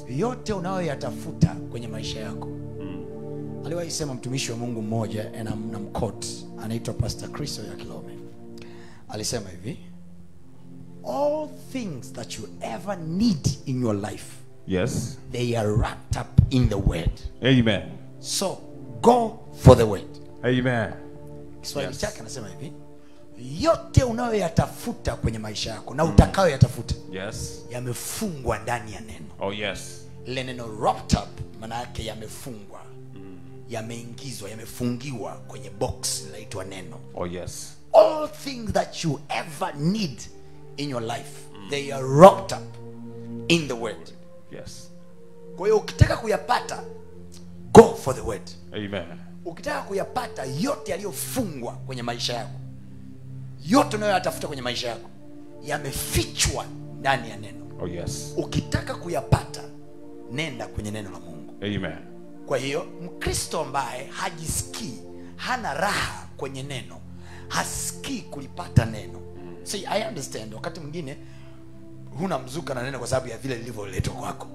yote unayoyatafuta kwenye maisha yako. Aliwahi sema mtumishi wa Mungu mmoja, na mquote, anaitwa Pastor Chris Yakilome. Alisema hivi: all things that you ever need in your life, Yes. they are wrapped up in the word. Amen. So go for the word. Amen. Kiswahili chake anasema hivi: yote unayoyatafuta kwenye maisha yako na utakayoyatafuta, Yes. yamefungwa ndani ya neno. Oh yes. Ile neno wrapped up maana yake yamefungwa, yameingizwa, yamefungiwa kwenye box inaitwa neno. Oh yes. All things that you ever need in your life, they are wrapped up in the word. Yes. Kwa hiyo ukitaka kuyapata, go for the word. Amen. Ukitaka kuyapata yote yaliyofungwa kwenye maisha yako, yote unayoyatafuta kwenye maisha yako, yamefichwa ndani ya neno. Oh yes. Ukitaka kuyapata, nenda kwenye neno la Mungu. Amen. Kwa hiyo Mkristo ambaye hajisikii, hana raha kwenye neno, hasikii kulipata neno. See, I understand wakati mwingine huna mzuka na neno kwa sababu ya vile lilivyoletwa kwako.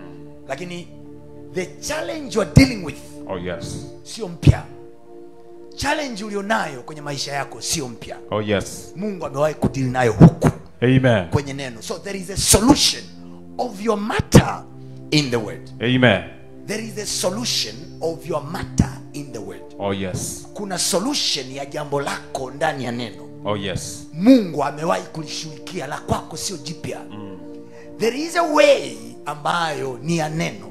Lakini the challenge you are dealing with, Oh yes. sio mpya. Challenge ulionayo kwenye maisha yako sio mpya. Oh yes. Mungu amewahi kudeal nayo huku Amen. kwenye neno. So there is a solution of your matter in the word. Amen. There is a solution of your matter in the word. Oh yes. Kuna solution ya jambo lako ndani ya neno. Oh yes. Mungu amewahi kulishughulikia, la kwako sio jipya. There is a way ambayo ni ya neno.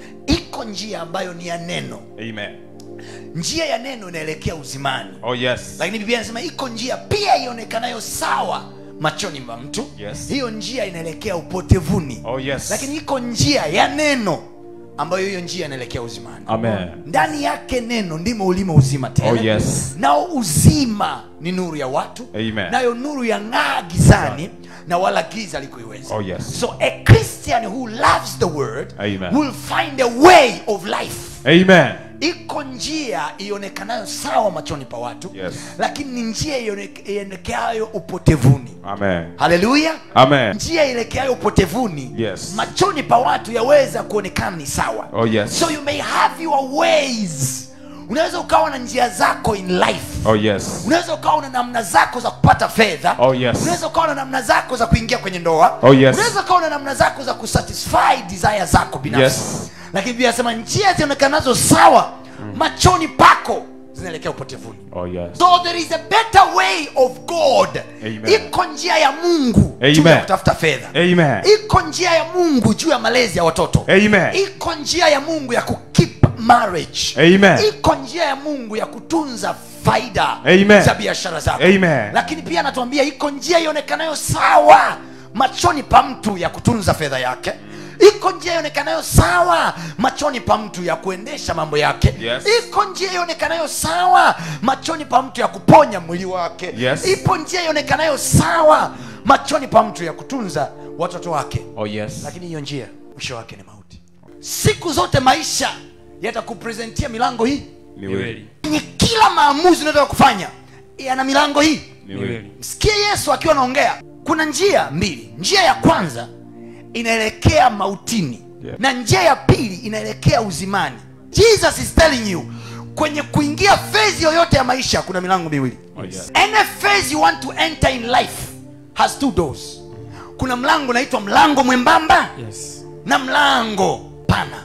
Iko njia ambayo ni ya neno. Amen. Njia ya neno inaelekea uzimani. Oh yes. Lakini Biblia inasema iko njia pia ionekanayo sawa machoni mwa mtu. Yes. Hiyo njia inaelekea upotevuni. Oh yes. Lakini iko njia ya neno ambayo hiyo njia inaelekea uzimani. Amen. Ndani yake neno ndimo ulimo uzima tena. Oh yes. Nao uzima ni nuru ya watu. Amen. Nayo nuru yang'aa gizani, na wala giza likuiweza. Oh yes. So a Christian who loves the word, Amen, will find a way of life. Amen. Iko njia ionekanayo sawa machoni pa watu. Yes. Lakini ni njia ielekeayo upotevuni. Amen. Haleluya. Amen. Njia ielekeayo upotevuni, Yes, machoni pa watu yaweza kuonekana ni sawa. Oh yes. So you may have your ways. Unaweza ukawa na njia zako in life. Oh yes. Unaweza ukawa na namna zako za kupata fedha. Oh yes. Unaweza ukawa na namna zako za kuingia kwenye ndoa. Oh yes. Unaweza ukawa na namna zako za kusatisfy desire zako binafsi. Yes. Lakini Biblia inasema njia zionekanazo sawa machoni pako zinaelekea upotevuni. Oh yes. So there is a better way of God. Amen. Iko njia ya Mungu Amen. juu ya kutafuta fedha. Amen. Iko njia ya Mungu juu ya malezi ya watoto. Amen. Iko njia ya Mungu ya kukeep marriage. Amen. Iko njia ya Mungu ya kutunza faida Amen. za biashara zako. Amen. Lakini pia anatuambia iko njia ionekanayo sawa machoni pa mtu ya kutunza fedha yake. Iko njia ionekanayo sawa machoni pa mtu ya kuendesha mambo yake. Yes. Iko njia ionekanayo sawa machoni pa mtu ya kuponya mwili wake. Yes. Ipo njia ionekanayo sawa machoni pa mtu ya kutunza watoto wake. Oh yes. Lakini hiyo njia mwisho wake ni mauti. Siku zote maisha yatakupresentia milango hii Miwili. kwenye kila maamuzi unayotaka kufanya, yana milango hii Miwili. Msikie Yesu akiwa anaongea. Kuna njia mbili. Njia ya kwanza inaelekea mautini, Yeah. na njia ya pili inaelekea uzimani. Jesus is telling you, kwenye kuingia phase yoyote ya maisha kuna milango miwili. Oh yes. Any phase you want to enter in life has two doors. Kuna mlango unaitwa mlango mwembamba, Yes. na mlango pana.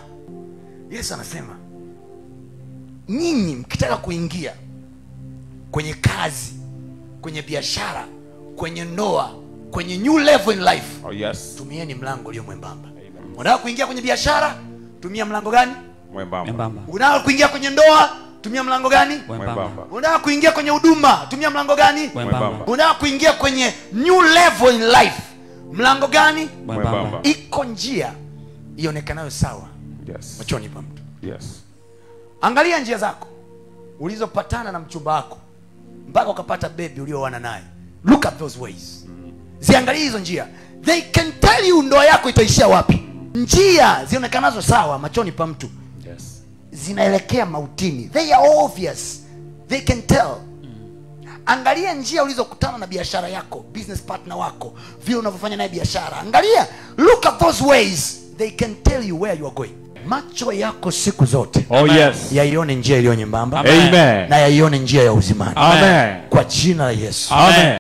Yesu anasema nyinyi mkitaka kuingia kwenye kazi, kwenye biashara, kwenye ndoa, kwenye new level in life, Oh yes. tumieni mlango ulio mwembamba. Unataka kuingia kwenye biashara, tumia mlango gani? Mwembamba. Mbamba. Unataka kuingia kwenye ndoa, tumia mlango gani? Mbamba. Unataka kuingia kwenye huduma, tumia mlango gani? Mbamba. Unataka kuingia kwenye new level in life, mlango gani? Mbamba. Iko njia ionekanayo sawa Yes. machoni pa mtu. Yes. Angalia njia zako ulizopatana na mchumba wako mpaka ukapata baby ulioana naye. Look at those ways. Ziangalie hizo njia. They can tell you ndoa yako itaishia wapi. Njia zionekanazo sawa machoni pa mtu Yes. zinaelekea mautini. They are obvious. They can tell. Angalia njia ulizokutana na biashara yako, business partner wako, vile unavyofanya naye biashara. Angalia, look at those ways. they can tell you where you are going. Macho yako siku zote Oh yes. yaione njia iliyo nyembamba Amen. na yaione njia ya uzimani. Amen. Kwa jina la Yesu. Amen.